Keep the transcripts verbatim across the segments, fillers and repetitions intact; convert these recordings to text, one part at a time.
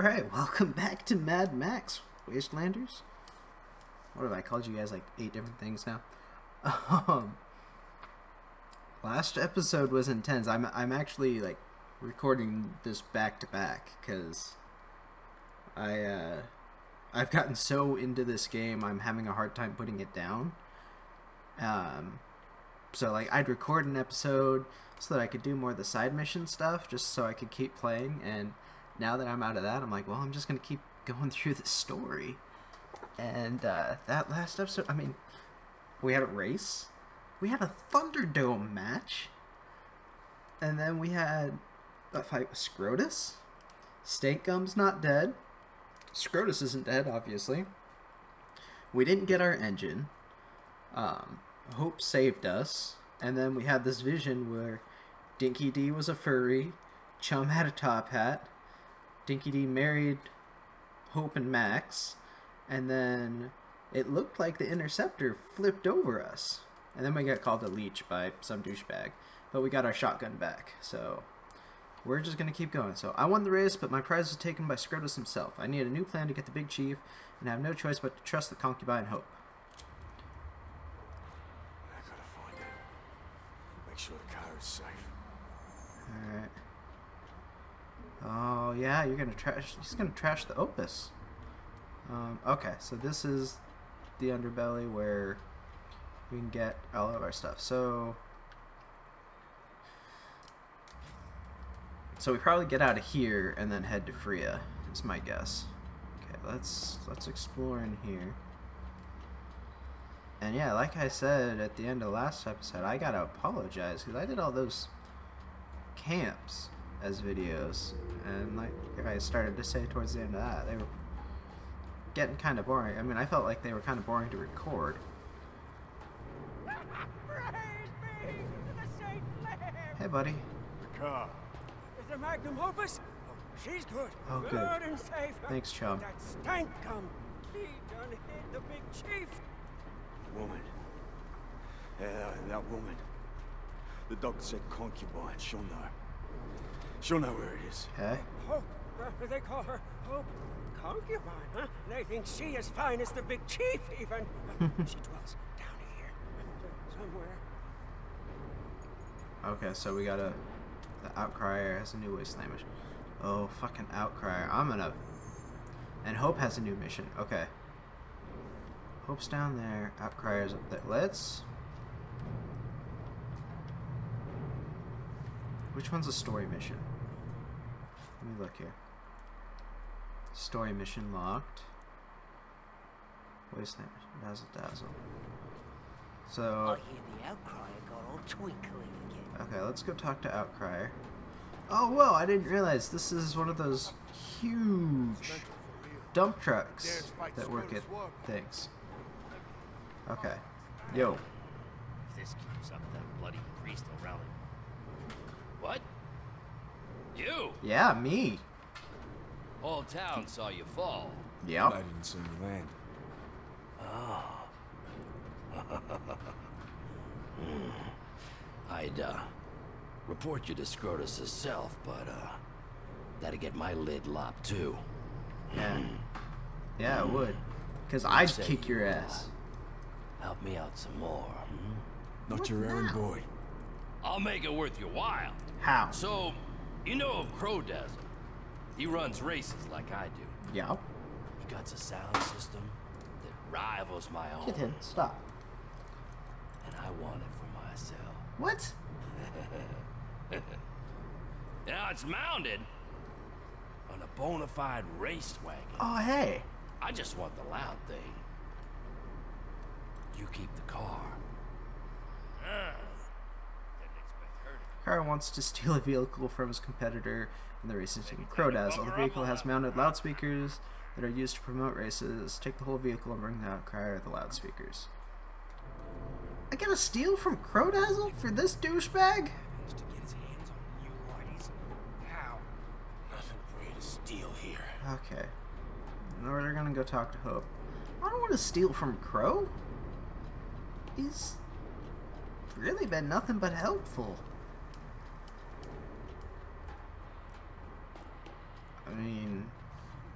Alright, welcome back to Mad Max Wastelanders. What have I called you guys, like eight different things now? Um, last episode was intense. I'm, I'm actually like recording this back to back because I, uh, I've gotten so into this game I'm having a hard time putting it down. Um, so like I'd record an episode so that I could do more of the side mission stuff just so I could keep playing, and now that I'm out of that, I'm like, well, I'm just going to keep going through the story. And uh, that last episode, I mean, we had a race. We had a Thunderdome match. And then we had a fight with Scrotus. Stank-Gum's not dead. Scrotus isn't dead, obviously. We didn't get our engine. Um, Hope saved us. And then we had this vision where Dinky D was a furry. Chum had a top hat. Dinky D married Hope and Max, and then it looked like the Interceptor flipped over us, and then we got called a leech by some douchebag, but we got our shotgun back, so we're just gonna keep going. So I won the race, but my prize was taken by Scrotus himself. I need a new plan to get the big chief, and I have no choice but to trust the concubine Hope. I gotta find it. Make sure the car is safe. Alright. Oh yeah, you're gonna trash. He's gonna trash the Opus. Um, okay, so this is the underbelly where we can get all of our stuff. So, so we probably get out of here and then head to Freya. Is my guess. Okay, let's let's explore in here. And yeah, like I said at the end of last episode, I gotta apologize because I did all those camps as videos, and like I started to say towards the end of that, they were getting kind of boring. I mean, I felt like they were kind of boring to record. Hey, buddy. The car. Is the Magnum Opus? Oh, she's good. Oh, good. Good and safe. Thanks, chum. That Stank-Gum. He done hit the big chief. Woman. Yeah, that woman. The doctor said concubine. She'll know. She'll know where it is. Okay. Hope. Uh, they call her Hope. Concubine, huh? They think she is fine as the big chief, even. She dwells down here. Somewhere. Okay, so we got a... The Outcrier has a new wasteland mission. Oh, fucking Outcrier. I'm gonna... And Hope has a new mission. Okay. Hope's down there. Outcrier's up there. Let's... Which one's a story mission? Let me look here. Story mission locked. Wasteland mission. Dazzle Dazzle. So... I hear the Outcrier got all twinkling again. Okay, let's go talk to Outcrier. Oh, whoa, I didn't realize this is one of those huge dump trucks that work at things. Okay. Yo. If this keeps up, that bloody priest will rally. What? You? Yeah, me. Whole town saw you fall. Yep. I didn't see you land. I'd, uh, report you to Scrotus himself, but, uh, that'd get my lid lopped, too. Yeah. Yeah, it would. Because I'd Say kick your you, uh, ass. Help me out some more, hmm? Not your errand boy. I'll make it worth your while. How? So, you know of Crow Dazzle. He runs races like I do. Yeah. He got a sound system that rivals my own. Get him. Stop. And I want it for myself. What? Now it's mounted on a bona fide race wagon. Oh, hey. I just want the loud thing. You keep the car. Uh, didn't expect her to. Car wants to steal a vehicle from his competitor in the racing team, Crow Dazzle. The vehicle has mounted loudspeakers that are used to promote races. Take the whole vehicle and bring the Outcrier of the loudspeakers. I gotta steal from Crow Dazzle for this douchebag? To get his hands on you, Whiteys. How? Nothing for you to steal here. Okay. Now we're gonna go talk to Hope. I don't want to steal from Crow. He's really been nothing but helpful. I mean,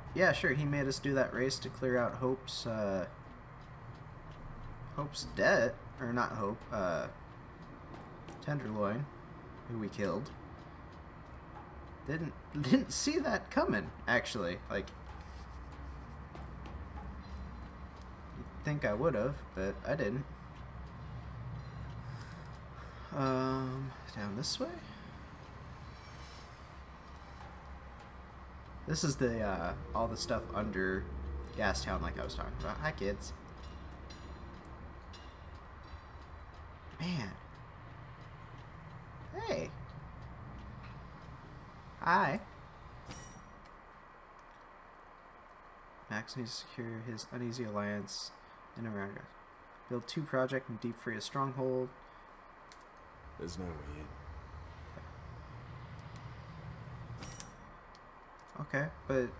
yeah, sure, he made us do that race to clear out Hope's, uh, Hope's debt, or not Hope, uh, Tenderloin, who we killed. Didn't, didn't see that coming, actually, like, you'd think I would've, but I didn't. Um, down this way? This is the, uh, all the stuff under Gastown like I was talking about. Hi, kids. Man. Hey. Hi. Max needs to secure his uneasy alliance in and around us. Build two project and deep free a stronghold. There's no way in. Okay, but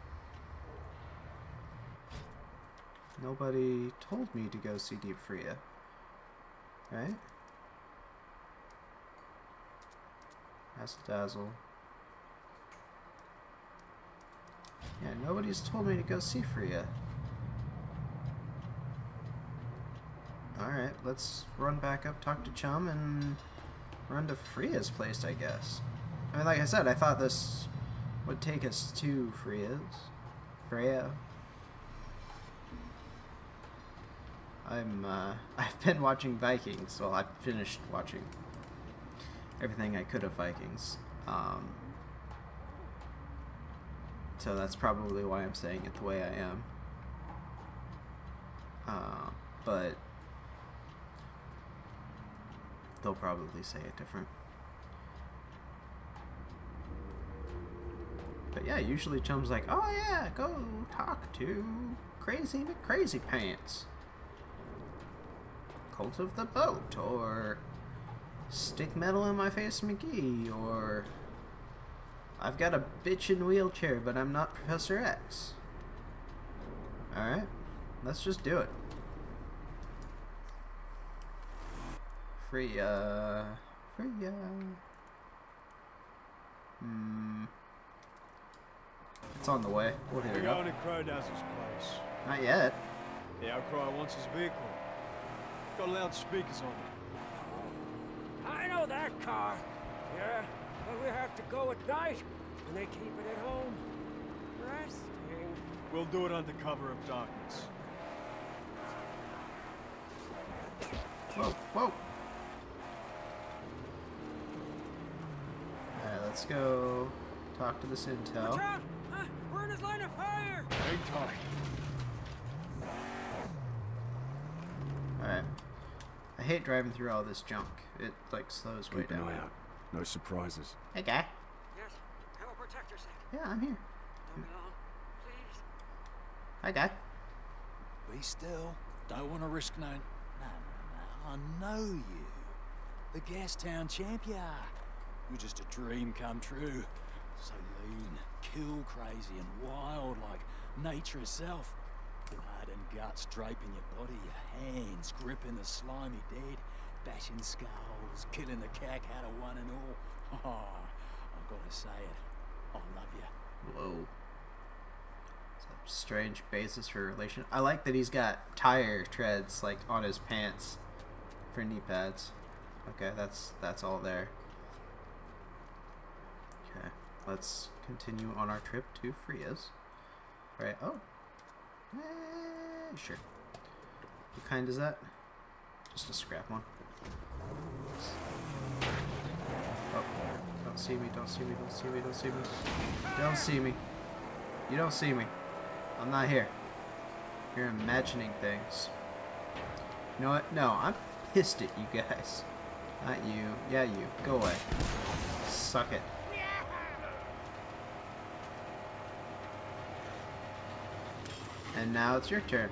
nobody told me to go see Deep Freya, right? Razzle Dazzle. Yeah, nobody's told me to go see Freya. Alright, let's run back up, talk to Chum, and run to Freya's place, I guess. I mean, like I said, I thought this would take us to Freya's. Freya. I'm, uh, I've been watching Vikings. Well, I finished watching everything I could of Vikings. Um, so that's probably why I'm saying it the way I am. Uh, but they'll probably say it different. But yeah, usually Chum's like, oh yeah, go talk to Crazy McCrazy Pants. Cult of the Boat, or Stick Metal in My Face McGee, or I've got a bitchin' wheelchair, but I'm not Professor X. Alright, let's just do it. Freya. Freya. Hmm. It's on the way. We'll hit We're it going up. to Crowdazzle's place. Not yet. The Outcry wants his vehicle. Got loudspeakers on it. I know that car. Yeah, but we have to go at night, and they keep it at home. Resting. We'll do it under cover of darkness. Whoa, whoa. Alright, let's go talk to this intel. Watch out! Huh? We're in his line of fire! Hang tight. Alright. I hate driving through all this junk. It, like, slows way Keep an down. eye out. No surprises. Hey, guy. Yes, I will protect yourself. Yeah, I'm here. Don't be long, please. Hi, guy. Be still. Don't want to risk no... No, no, no. I know you. The Gastown champion. You're just a dream come true. So lean, kill crazy and wild like nature itself. Blood and guts draping your body, your hands gripping the slimy dead, bashing skulls, killing the cack out of one and all. Oh, I've got to say it. I love you. Whoa. It's a strange basis for relation. I like that he's got tire treads, like, on his pants for knee pads. Okay, that's that's all there. Okay, let's continue on our trip to Freya's. Right, oh. Eh, sure. What kind is that? Just a scrap one. Oh, don't see me, don't see me, don't see me, don't see me. Don't see me. You don't see me. I'm not here. You're imagining things. You know what? No, I'm pissed at you guys. Not you. Yeah, you. Go away. Suck it. And now it's your turn.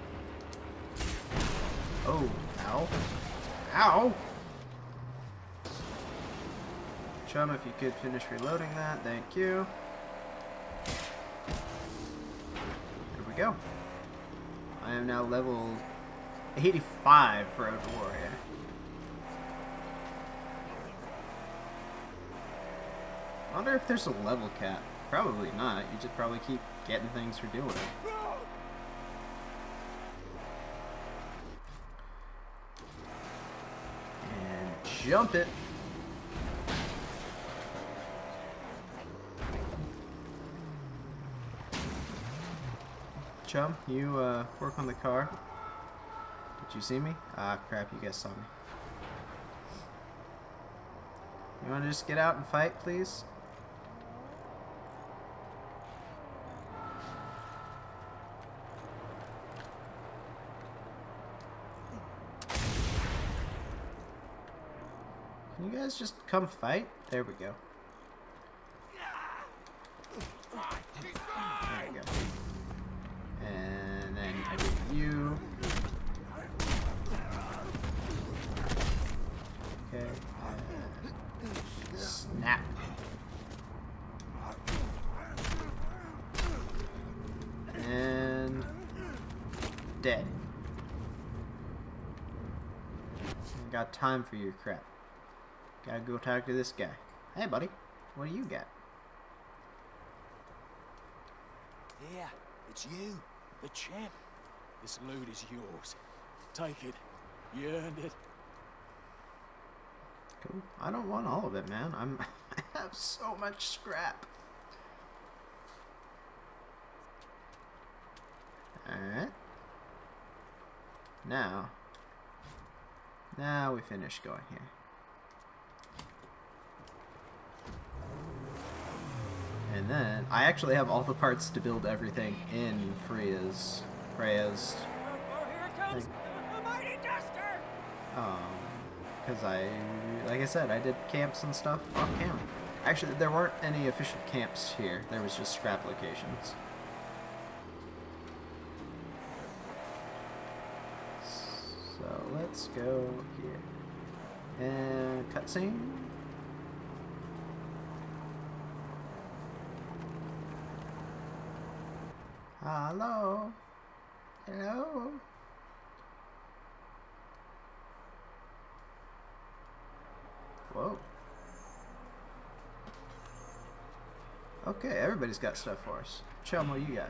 Oh, ow. Ow! Chum, if you could finish reloading that, thank you. There we go. I am now level eighty-five Road Warrior. I wonder if there's a level cap. Probably not. You just probably keep getting things for doing it. And jump it. Chum, you uh, work on the car. Did you see me? Ah, crap, you guys saw me. You want to just get out and fight, please? Can you guys just come fight? There we go. There we go. And then I get you. Okay. Uh, snap. And dead. Got time for your crap. Gotta go talk to this guy. Hey, buddy. What do you got? Yeah, it's you, the champ. This loot is yours. Take it. You earned it. Cool. I don't want all of it, man. I'm I have so much scrap. Alright. Now. Now we finish going here. And then I actually have all the parts to build everything in Freya's Freya's Oh, here it comes! thing. A mighty duster! Um, because I, like I said, I did camps and stuff off camera. Actually, there weren't any official camps here. There was just scrap locations. So let's go here. And cutscene. Hello. Hello. Whoa. Okay, everybody's got stuff for us. Chum, what you got?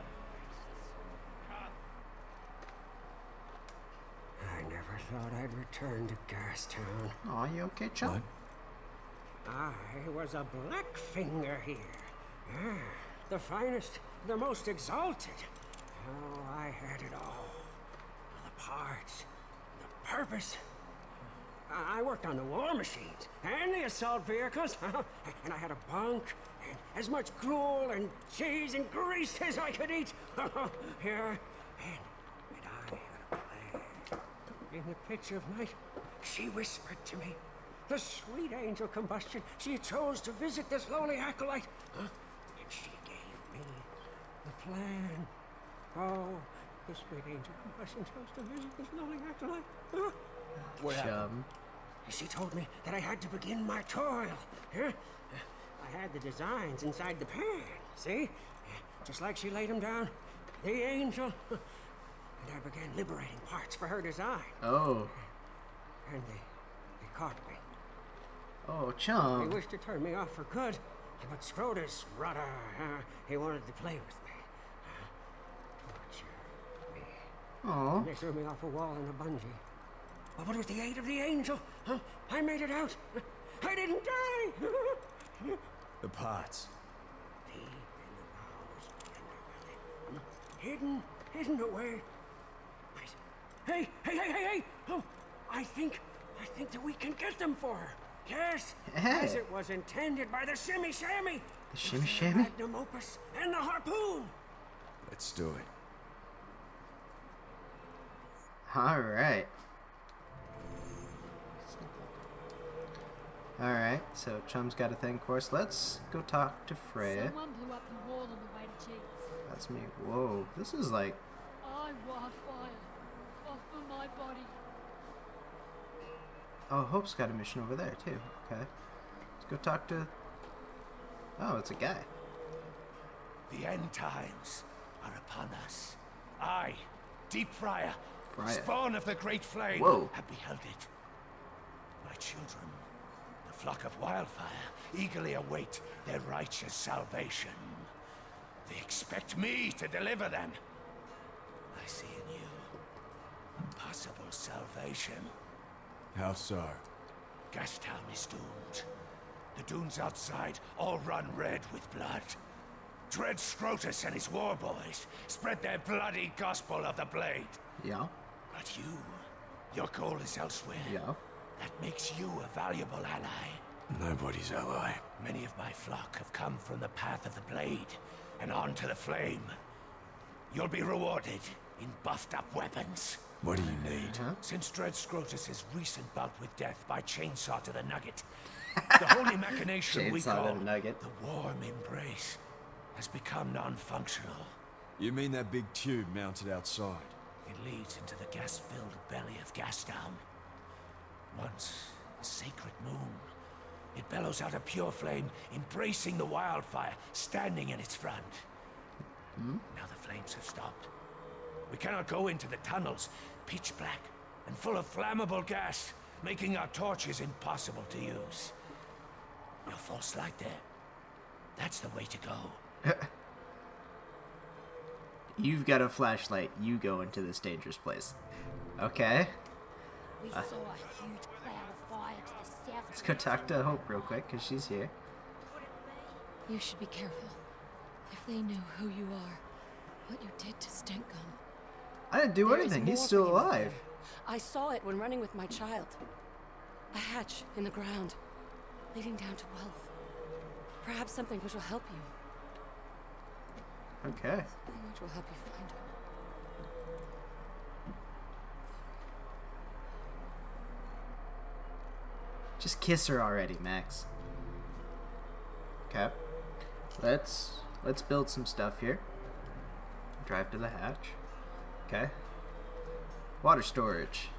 I never thought I'd return to Gastown. Aw, you okay, Chum? What? I was a Blackfinger here. Ah, the finest, the most exalted. Oh, I had it all. The parts, the purpose. I worked on the war machines and the assault vehicles, and I had a bunk and as much gruel and cheese and grease as I could eat. Here, and, and I had a plan. In the pitch of night, she whispered to me, the sweet angel Combustion, she chose to visit this lowly acolyte, huh? And she gave me the plan. Oh, the sweet angel Combustion chose to visit this lowly acolyte. Huh? What happened? Chum. She told me that I had to begin my toil. Huh? I had the designs inside the pan, see? Just like she laid them down, the angel. And I began liberating parts for her design. Oh. And they, they caught me. Oh, They Chum. wished to turn me off for good. But Scrotus, brother, uh, he wanted to play with me. Uh, torture me. Oh. They threw me off a wall in a bungee. But with the aid of the angel, huh, I made it out. I didn't die. The parts. Deep in the bowels of the underbelly. Hidden, hidden away. Wait. Hey, hey, hey, hey, hey! Oh, I think, I think that we can get them for her. Yes, Hey. as it was intended by the Shimmy Shammy. The shimmy The shammy? magnum opus and the harpoon. Let's do it. Alright. Alright, so Chum's got a thing, of course. Let's go talk to Freya. Someone blew up the wall on the way to Cheats. That's me. Whoa, this is like... I want fire. Off of my body. Oh, Hope's got a mission over there, too. Okay. Let's go talk to... Oh, it's a guy. The end times are upon us. I, Deep Friar, Friar. spawn of the Great Flame, Whoa. have beheld it. My children, the flock of wildfire, eagerly await their righteous salvation. They expect me to deliver them. I see in you a possible salvation. How so? Gastown is doomed. The dunes outside all run red with blood. Dread Scrotus and his war boys spread their bloody gospel of the blade. Yeah. But you, your goal is elsewhere. Yeah. That makes you a valuable ally. Nobody's ally. Many of my flock have come from the path of the blade and on to the flame. You'll be rewarded in buffed up weapons. What do you need? Huh? Since Dread Scrotus' recent bout with death by chainsaw to the nugget, the holy machination we Chainsaw call to the nugget. the warm embrace has become non-functional. You mean that big tube mounted outside? It leads into the gas-filled belly of Gastown. Once a sacred moon, it bellows out a pure flame, embracing the wildfire, standing in its front. Hmm? Now the flames have stopped. We cannot go into the tunnels, pitch black and full of flammable gas, making our torches impossible to use. Your false light there. That's the way to go. You've got a flashlight. You go into this dangerous place. Okay. We Uh. saw a huge cloud of fire to the south. Let's go talk to Hope real quick, because she's here. You should be careful. If they know who you are, what you did to Stenkum. I didn't do There is anything. He's more still for you out alive. there. I saw it when running with my child. A hatch in the ground, leading down to wealth. Perhaps something which will help you. Okay. Something which will help you find her. Just kiss her already, Max. Okay. Let's let's build some stuff here. Drive to the hatch. Okay. Water storage.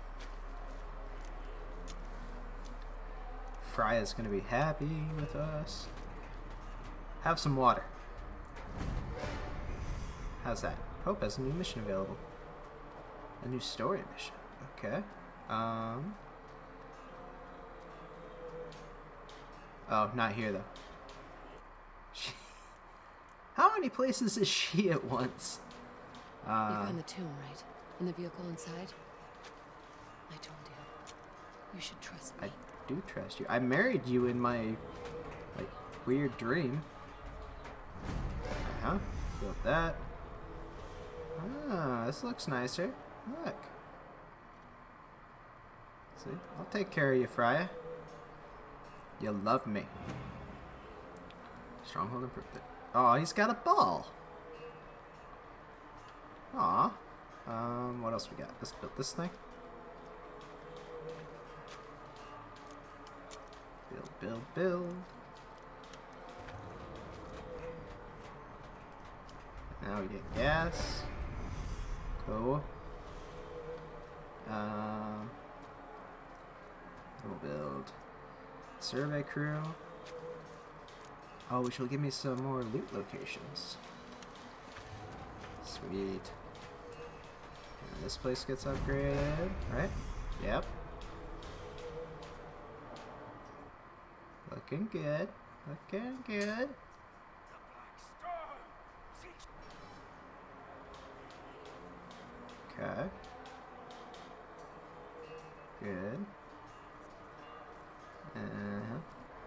Freya's gonna be happy with us. Have some water. How's that? Hope has a new mission available. A new story mission. Okay. Um. Oh, not here though. She, how many places is she at once? You Uh, found the tomb, right? In the vehicle inside? I told you. You should trust me. I do trust you. I married you in my like weird dream. Uh huh. Built that. Ah, this looks nicer. Look. See, I'll take care of you, Freya. You love me. Stronghold improved it. Oh, he's got a ball. Aw. Um, what else we got? Let's build this thing. Build, build, build. Now we get gas. Cool. Um, we'll build survey crew. Oh, which will give me some more loot locations. Sweet. And this place gets upgraded, right? Yep. Looking good. Looking good. Okay. Good. Uh-huh.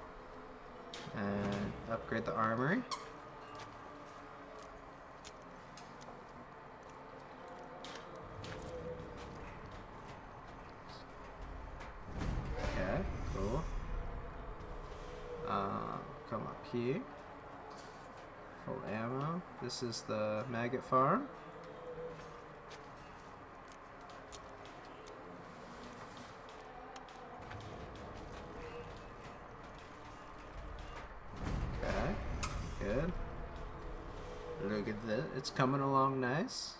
And upgrade the armory. Okay, cool. Um, come up here. Full ammo. This is the maggot farm. Okay, good. Look at this. It's coming along nice.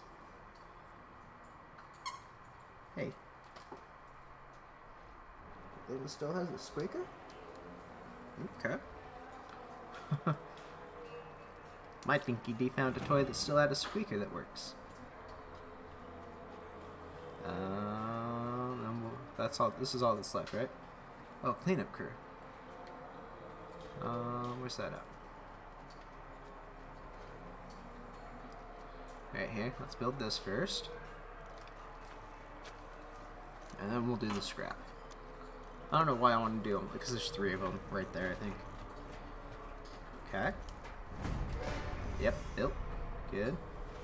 Hey. Thing still has a squeaker? Okay. My Dinky D found a toy that still had a squeaker that works. Um, and we'll, that's all. This is all that's left, right? Oh, cleanup crew. Um, where's that at? Right here. Let's build this first. And then we'll do the scrap. I don't know why I want to do them, because there's three of them right there, I think. Okay. Yep, built. Good.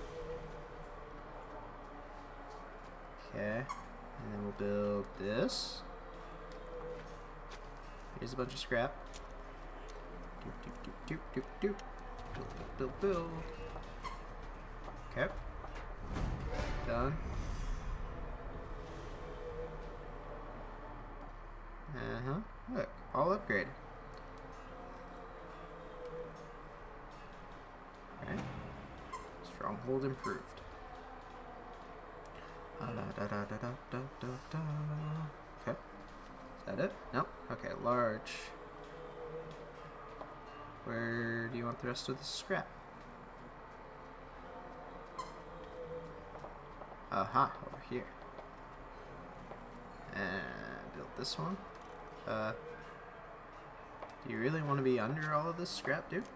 Okay. And then we'll build this. Here's a bunch of scrap. Doop, doop, doop, doop, doop, doop. Build, build, build, build. Okay. Done. Uh-huh. Look, all upgraded. Okay. Stronghold improved. Uh, da, da, da, da, da, da, da. Okay. Is that it? No? Okay, large. Where do you want the rest of the scrap? Aha, over here. And build this one. Uh, do you really want to be under all of this scrap, dude?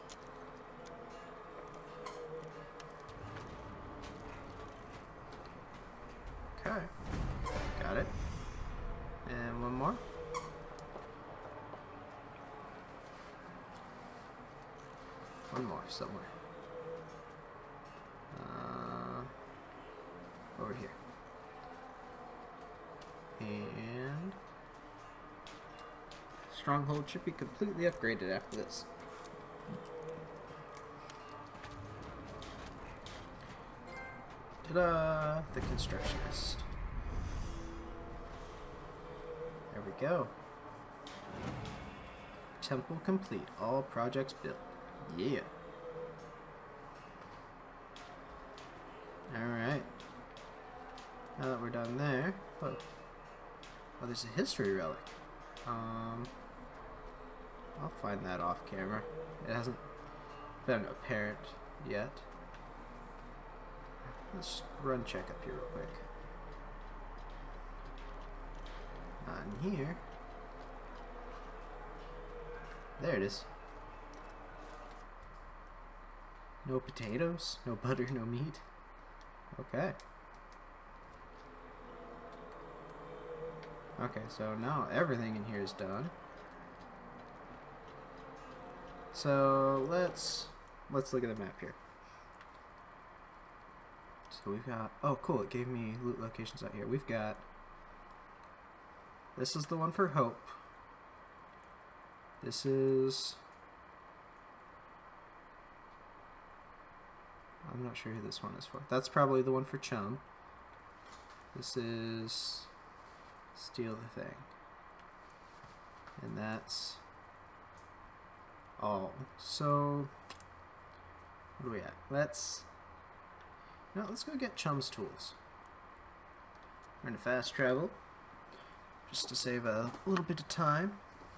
Okay. Got it. And one more. One more somewhere. Uh, over here. And Stronghold should be completely upgraded after this. Ta-da! The constructionist. There we go. Temple complete. All projects built. Yeah. Alright. Now that we're done there. Oh. Oh, there's a history relic. Um, I'll find that off camera. It hasn't been apparent yet. Let's run check up here real quick. Not in here. There it is. No potatoes, no butter, no meat. Okay. Okay, so now everything in here is done. So let's let's look at the map here. So we've got, oh cool, it gave me loot locations out here. We've got, this is the one for Hope. This is, I'm not sure who this one is for. That's probably the one for Chum. This is Steal the Thing. And that's all. So, what are we at? Let's, no, let's go get Chum's tools. We're gonna fast travel, just to save a little bit of time,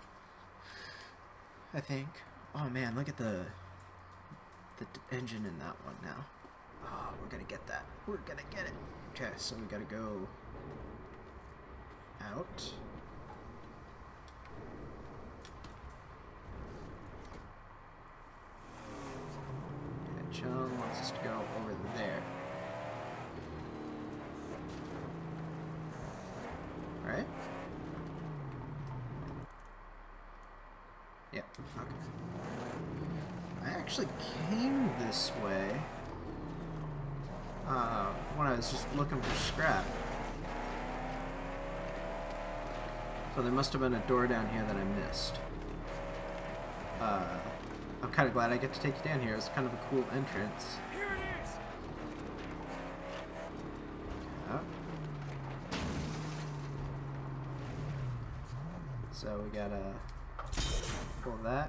I think. Oh man, look at the the engine in that one now. Oh, we're gonna get that. We're gonna get it. Okay, so we gotta go out. Okay, Chum wants us to go over there. Right? Yep, okay. I actually came this way uh, when I was just looking for scrap. So there must have been a door down here that I missed. Uh, I'm kind of glad I get to take you down here. It's kind of a cool entrance. Here it is. Oh. So we gotta pull that.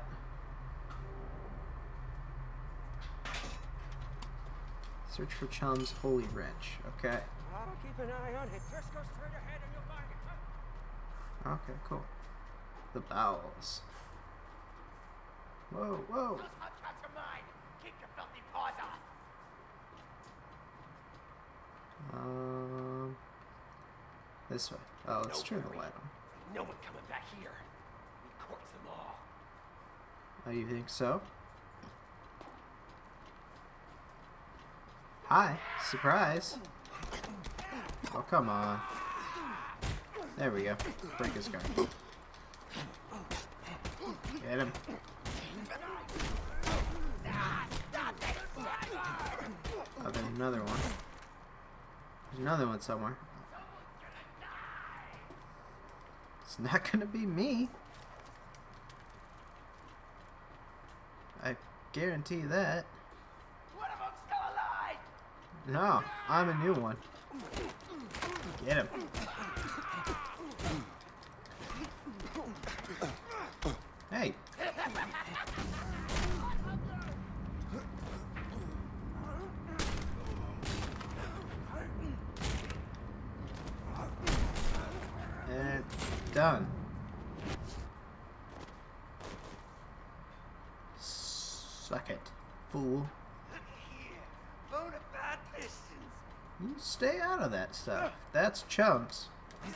Search for Chum's holy wrench. Okay. I'll keep an eye on it. Just go straight ahead and you'll find it. Okay, cool. The bowels. Whoa, whoa. Keep your filthy paws off. Um, this way. Oh, let's turn the light on. No one coming back here. We corked them all. Oh, you think so? Hi. Surprise. Oh, come on. There we go. Break his guard. Get him. Oh, there's another one. There's another one somewhere. It's not gonna be me. I guarantee that. One of them's still alive. No, I'm a new one. Get him. Hey. And done. Suck it, fool. Bona fide Pistons. You stay out of that stuff. That's chumps.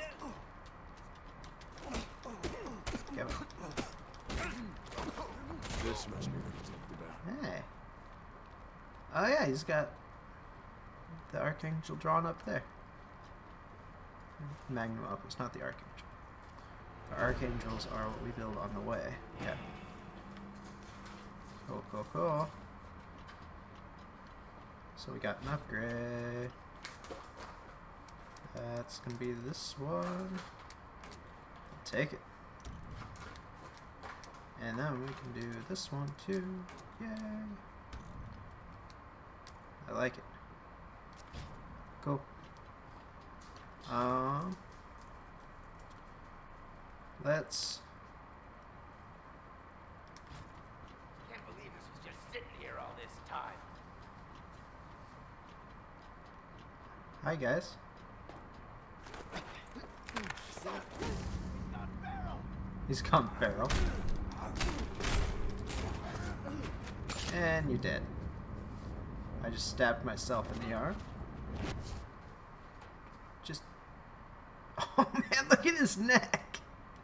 Go. This must be what you talked about. Hey. Oh yeah, he's got the Archangel drawn up there. Magnum Opus, not the Archangel. The Archangels are what we build on the way. Yeah. Cool, cool, cool. So we got an upgrade. That's gonna be this one. I'll take it. And then we can do this one too. Yay! I like it. Cool. Um, let's. Can't believe this was just sitting here all this time. Hi guys. He's gone feral. And you're dead. I just stabbed myself in the arm. Just. Oh man, look at his neck!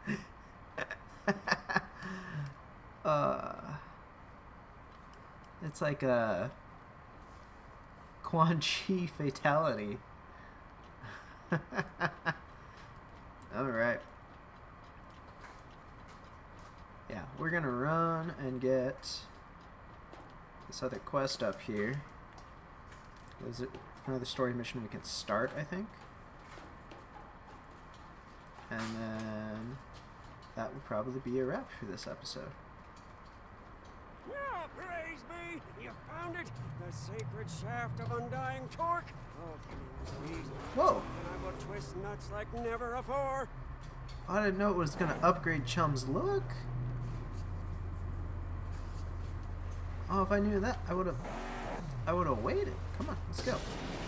uh. It's like a. Quan Chi fatality. Alright. Yeah, we're gonna run and get this other quest up here. Is it another story mission we can start, I think? And then that will probably be a wrap for this episode. Yeah, praise be! You found it! The sacred shaft of undying torque! Oh, give me one of these. Whoa! And I will twist nuts like never afore! I didn't know it was gonna upgrade Chum's look. Oh, if I knew that, I would have I would have waited. Come on, let's go.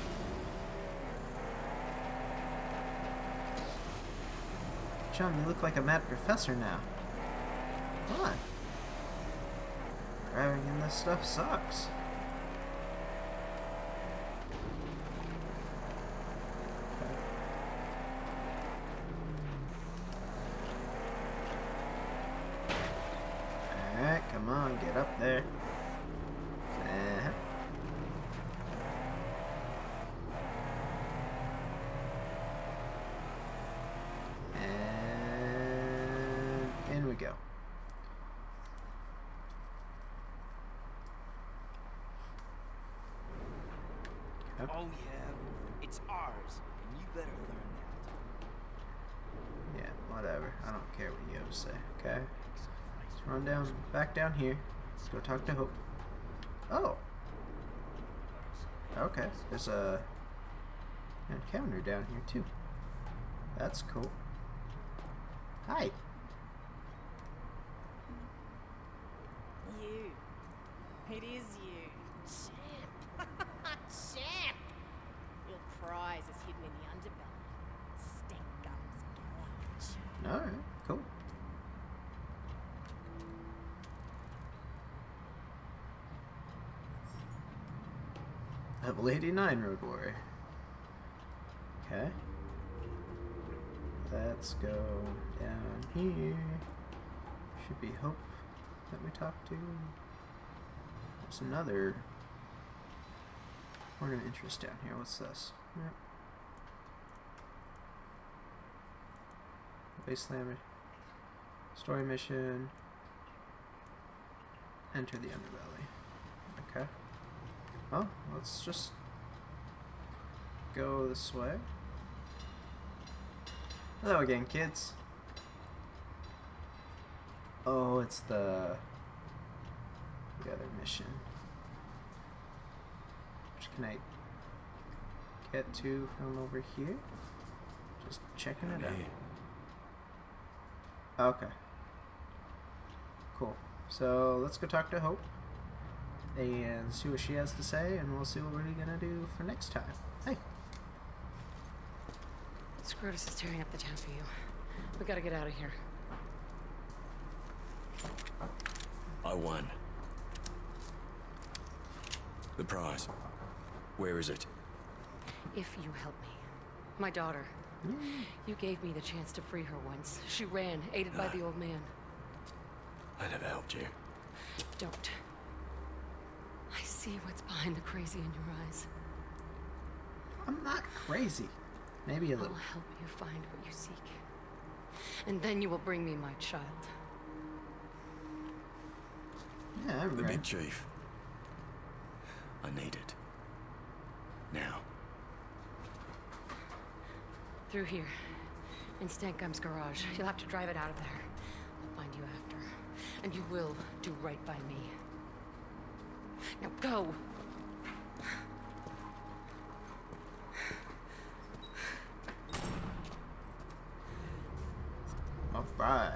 Chum, you look like a mad professor now. Come on. Driving in this stuff sucks. Alright, come on, get up there. Uh-huh. And in we go. Okay. Oh yeah, it's ours, and you better learn that. Yeah, whatever. I don't care what you have to say, okay? Let's run down, back down here. Let's go talk to Hope. Oh! Okay, there's a encounter down here too. That's cool. Hi! You. It is you. Champ. Champ! Your prize is hidden in the underbelly. Stengar's garage. Alright, cool. Level eighty-nine Road Warrior. Okay. Let's go down here. Should be Hope that we talked to. There's another We're gonna interest down here. What's this? Yep. Wasteland. Story mission. Enter the underbelly. Okay. Well, let's just go this way. Hello again, kids. Oh, it's the the other mission. Which can I get to from over here? Just checking it out. Okay. Cool. So let's go talk to Hope and see what she has to say, and we'll see what we're gonna do for next time. Hey. Scrotus is tearing up the town for you. We gotta get out of here. I won. The prize. Where is it? If you help me. My daughter. You gave me the chance to free her once. She ran, aided no. by the old man. I never helped you. Don't. I see what's behind the crazy in your eyes. I'm not crazy. Maybe a little. I'll help you find what you seek. And then you will bring me my child. Yeah, I'm The right. big chief. I need it. Now. Through here. In Stankum's garage. You'll have to drive it out of there. I'll find you after. And you will do right by me. Now go! Alright.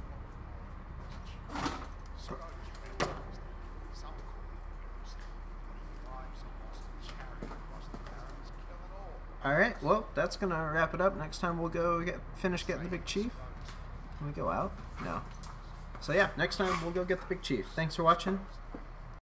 Alright, well, that's gonna wrap it up. Next time we'll go get finish getting the big chief. Can we go out? No. So yeah, next time we'll go get the big chief. Thanks for watching.